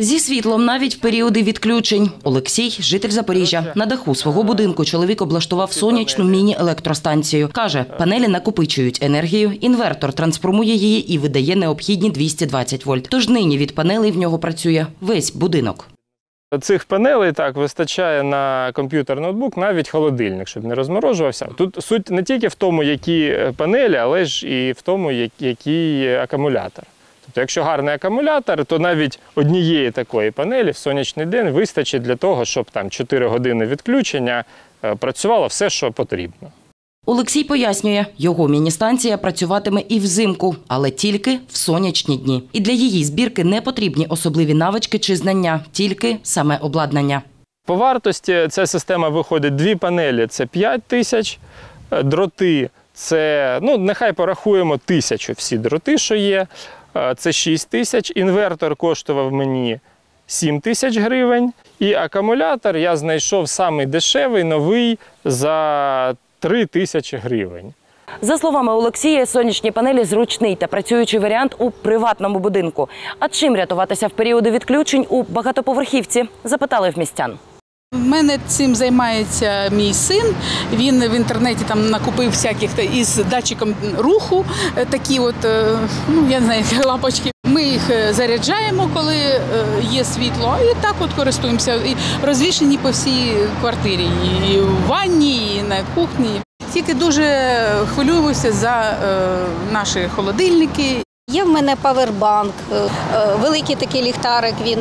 Зі світлом навіть в періоди відключень. Олексій – житель Запоріжжя. На даху свого будинку чоловік облаштував сонячну міні-електростанцію. Каже, панелі накопичують енергію, інвертор трансформує її і видає необхідні 220 вольт. Тож нині від панелей в нього працює весь будинок. Цих панелей так вистачає на комп'ютер, ноутбук, навіть холодильник, щоб не розморожувався. Тут суть не тільки в тому, які панелі, але ж і в тому, який акумулятор. Тобто, якщо гарний акумулятор, то навіть однієї такої панелі в сонячний день вистачить для того, щоб там 4 години відключення працювало все, що потрібно. Олексій пояснює, його міні-станція працюватиме і взимку, але тільки в сонячні дні. І для її збірки не потрібні особливі навички чи знання, тільки саме обладнання. По вартості ця система виходить 2 панелі – це 5 тисяч, дроти – це, нехай порахуємо 1000 всі дроти, що є, це 6 тисяч, інвертор коштував мені 7 тисяч гривень, і акумулятор я знайшов самий дешевий, новий, за 3 тисячі гривень. За словами Олексія, сонячні панелі – зручний та працюючий варіант у приватному будинку. А чим рятуватися в періоди відключень у багатоповерхівці – запитали в містян. У мене цим займається мій син. Він в інтернеті там накупив всяких із датчиком руху, такі от, я не знаю, лампочки. Ми їх заряджаємо, коли є світло, і так от користуємося. І розвішені по всій квартирі, і в ванні, і на кухні. Тільки дуже хвилюємося за наші холодильники. Є в мене павербанк, великий такий ліхтарик, він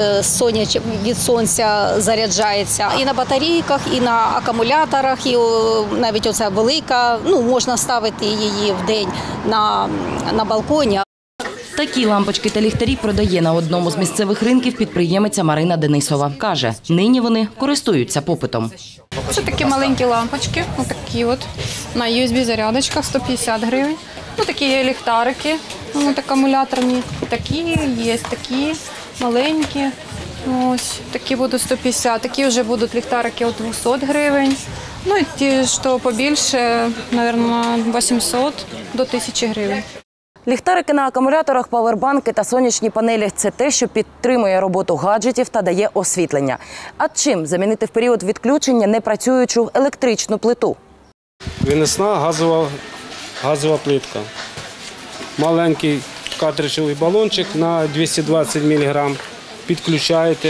від сонця заряджається. І на батарейках, і на акумуляторах, і навіть оця велика, можна ставити її в день на балконі. Такі лампочки та ліхтарі продає на одному з місцевих ринків підприємиця Марина Денисова. Каже, нині вони користуються попитом. Це такі маленькі лампочки, отакі от, на USB-зарядочках, 150 гривень. Такі є ліхтарики, акумуляторні, такі є, такі маленькі, ось, такі будуть 150, такі вже будуть ліхтарики от 200 гривень. І ті, що побільше, мабуть, 800 до 1000 гривень. Ліхтарики на акумуляторах, павербанки та сонячні панелі – це те, що підтримує роботу гаджетів та дає освітлення. А чим замінити в період відключення непрацюючу електричну плиту? Виносна газова плитка. Маленький картриджовий балончик на 220 мг. Підключаєте.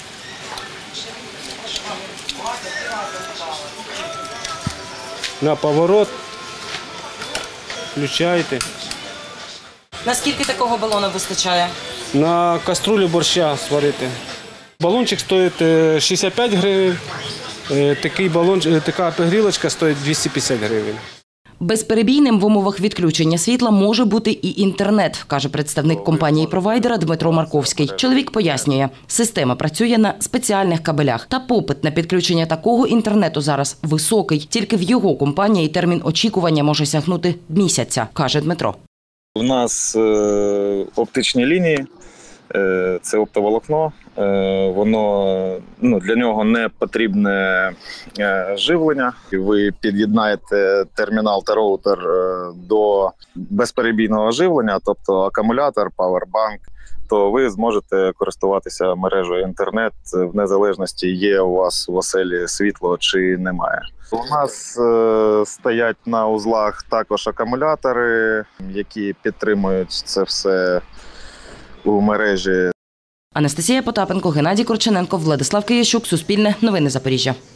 На поворот. Включаєте. Наскільки такого балону вистачає? На каструлю борща сварити. Балончик стоїть 65 гривень, така грілочка стоїть 250 гривень. Безперебійним в умовах відключення світла може бути і інтернет, каже представник компанії-провайдера Дмитро Марковський. Чоловік пояснює, система працює на спеціальних кабелях. Та попит на підключення такого інтернету зараз високий. Тільки в його компанії термін очікування може сягнути місяця, каже Дмитро. У нас оптичні лінії, це оптоволокно, воно для нього не потрібне живлення. Ви під'єднаєте термінал та роутер до безперебійного живлення, тобто акумулятор, павербанк, то ви зможете користуватися мережею інтернет в незалежності, є у вас в оселі світло чи немає. У нас стоять на узлах також акумулятори, які підтримують це все у мережі. Анастасія Потапенко, Геннадій Корчененко, Владислав Киящук, Суспільне, Новини Запоріжжя.